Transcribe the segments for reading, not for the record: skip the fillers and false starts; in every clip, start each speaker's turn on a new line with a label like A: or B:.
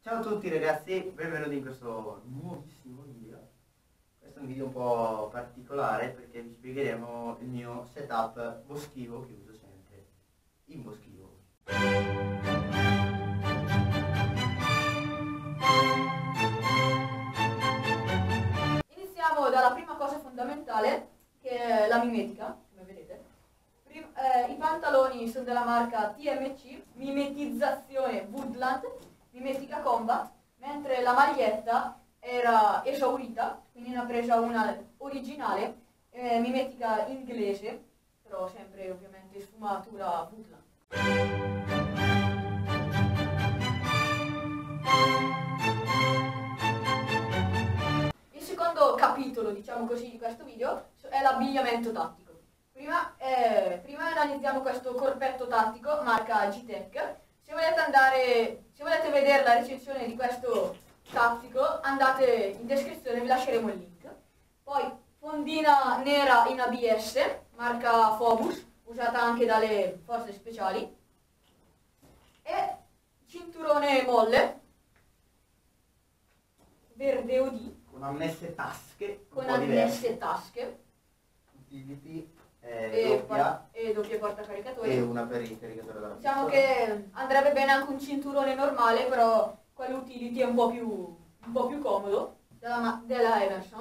A: Ciao a tutti ragazzi, benvenuti in questo nuovissimo video. Questo è un video un po' particolare perché vi spiegheremo il mio setup boschivo che uso sempre in boschivo.
B: Iniziamo dalla prima cosa fondamentale, che è la mimetica, come vedete. I pantaloni sono della marca TMC, mimetizzazione Woodland, mimetica combat, mentre la maglietta era esaurita, quindi ne ho presa una originale, mimetica inglese, però sempre ovviamente sfumatura Woodland. Il secondo capitolo, diciamo così, di questo video è l'abbigliamento tattico. Prima analizziamo questo corpetto tattico, marca G-Tech. Se volete vedere la recensione di questo tattico, andate in descrizione, vi lasceremo il link. Poi fondina nera in ABS, marca Phobos, usata anche dalle forze speciali. E cinturone molle, verde OD.
A: Con annesse tasche.
B: Con annesse tasche.
A: Utility,
B: doppia portacaricatori.
A: e una per il caricatore della
B: Diciamo
A: pistola.
B: che andrebbe bene anche un cinturone normale, però quello utility è un po' più comodo, della Emerson.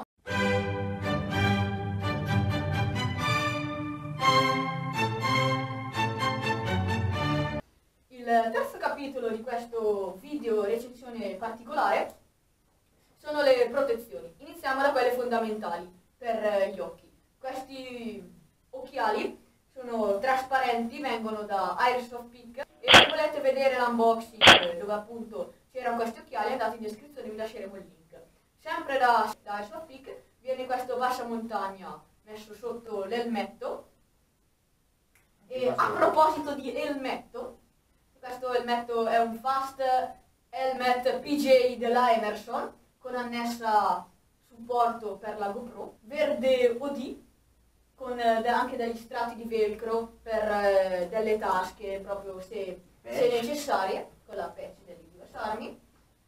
B: Il terzo capitolo di questo video recensione particolare sono le protezioni. Iniziamo da quelle fondamentali per gli occhi. Questi occhiali sono trasparenti, vengono da Airsoft Peak, e se volete vedere l'unboxing dove appunto c'erano questi occhiali, andate in descrizione, vi lasceremo il link. Sempre da Airsoft Peak viene questo passamontagna messo sotto l'elmetto. E a proposito di elmetto, questo elmetto è un Fast Helmet PJ della Emerson con annessa supporto per la GoPro, verde OD, con anche degli strati di velcro per delle tasche, proprio se necessarie, con la patch delle diverse armi.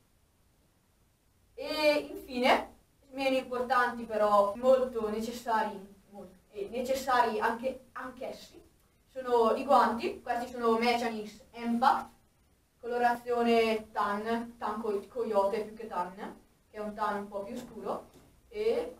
B: E infine, meno importanti però molto necessari anch'essi, sono i guanti. Questi sono Mechanix Impact, colorazione tan coyote più che tan, che è un tan un po' più scuro. E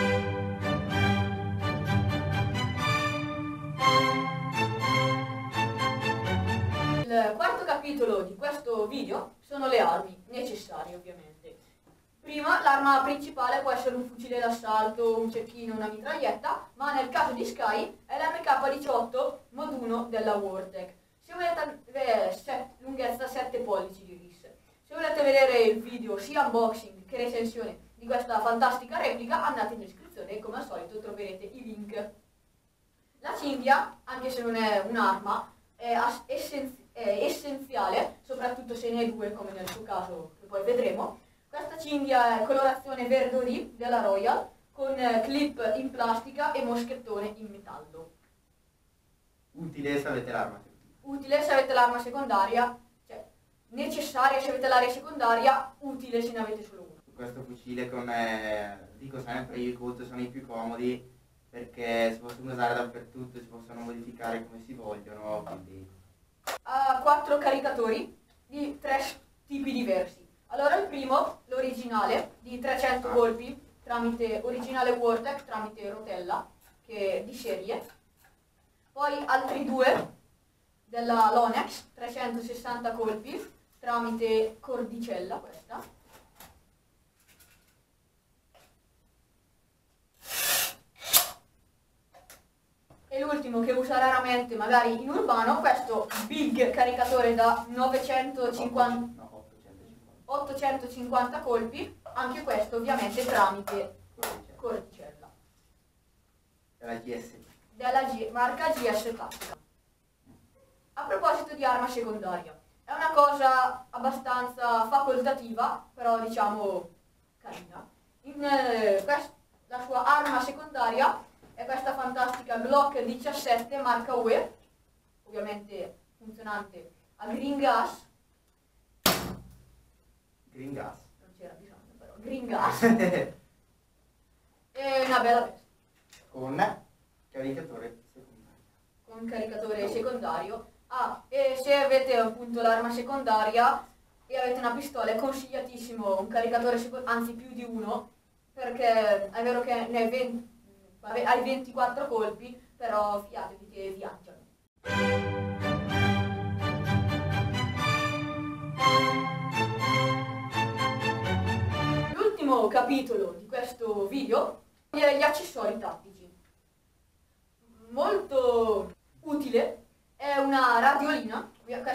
B: il quarto capitolo di questo video sono le armi necessarie, ovviamente. Prima, l'arma principale può essere un fucile d'assalto, un cecchino, una mitraglietta, ma nel caso di Sky è l'MK18 Mod 1 della Wartech. Se volete lunghezza 7 pollici di ris. Se volete vedere il video sia unboxing che recensione di questa fantastica replica, andate in descrizione e come al solito troverete i link. La cinghia, anche se non è un'arma, è essenziale, soprattutto se ne hai due, come nel suo caso, che poi vedremo. Questa cinghia è colorazione verde OD della Royal, con clip in plastica e moschettone in metallo.
A: Utile se avete l'arma.
B: Utile se avete l'arma secondaria, cioè necessaria se avete l'area secondaria, utile se ne avete solo una.
A: Questo fucile dico sempre, io e Colt sono i più comodi perché si possono usare dappertutto, si possono modificare come si vogliono, quindi...
B: Ha 4 caricatori di 3 tipi diversi. Allora il primo, l'originale, di 300 colpi, tramite originale Wartech, tramite rotella, che è di serie. Poi altri 2 della Lonex, 360 colpi, tramite cordicella, questa. E l'ultimo, che usa raramente magari in urbano, questo big caricatore da 850 colpi, anche questo ovviamente tramite cordicella.
A: Della
B: Marca GS Tattica. A proposito di arma secondaria, è una cosa abbastanza facoltativa, però diciamo carina. La sua arma secondaria è questa fantastica Glock 17 marca UE, ovviamente funzionante a green gas,
A: Green gas.
B: Non c'era bisogno però. Green gas. E una bella pesca.
A: Con caricatore secondario.
B: Con caricatore secondario. E se avete appunto l'arma secondaria e avete una pistola è consigliatissimo un caricatore secondario, anzi più di uno, perché è vero che hai 24 colpi, però fidatevi che viaggiano. L'ultimo capitolo di questo video è gli accessori tattici. Molto utile. È una radiolina,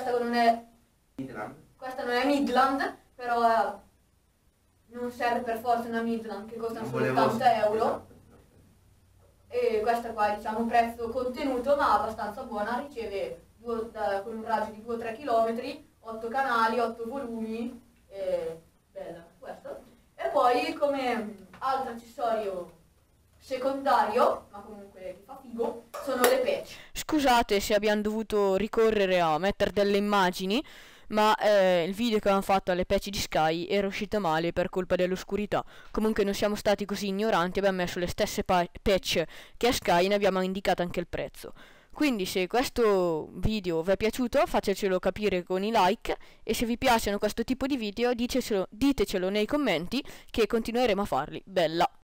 B: questa non è Midland, però non serve per forza una Midland che costa solo 80 euro.
A: Esatto.
B: E questa qua è diciamo prezzo contenuto ma abbastanza buona, riceve con un raggio di 2-3 km, 8 canali, 8 volumi, bella questo. E poi come altro accessorio secondario, ma comunque che fa figo, sono le patch.
C: Scusate se abbiamo dovuto ricorrere a mettere delle immagini, ma il video che avevamo fatto alle patch di Sky era uscito male per colpa dell'oscurità. Comunque non siamo stati così ignoranti, abbiamo messo le stesse patch che a Sky e ne abbiamo indicato anche il prezzo. Quindi se questo video vi è piaciuto fatecelo capire con i like, e se vi piacciono questo tipo di video ditecelo nei commenti che continueremo a farli. Bella!